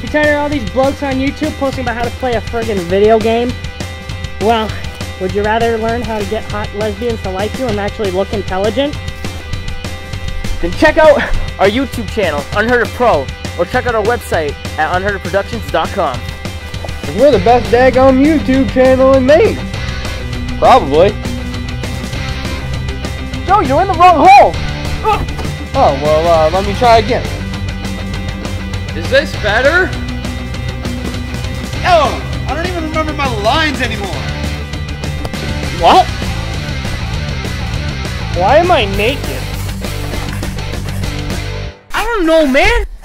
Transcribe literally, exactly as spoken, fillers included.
You tired of all these blokes on YouTube posting about how to play a friggin' video game? Well, would you rather learn how to get hot lesbians to like you and actually look intelligent? Then check out our YouTube channel, Unheardof Pro, or check out our website at unheardof productions dot com. We're the best daggone YouTube channel in Maine. Probably. Joe, you're in the wrong hole! Oh, well, uh, let me try again. Is this better? Oh, I don't even remember my lines anymore. What? Why am I naked? I don't know, man!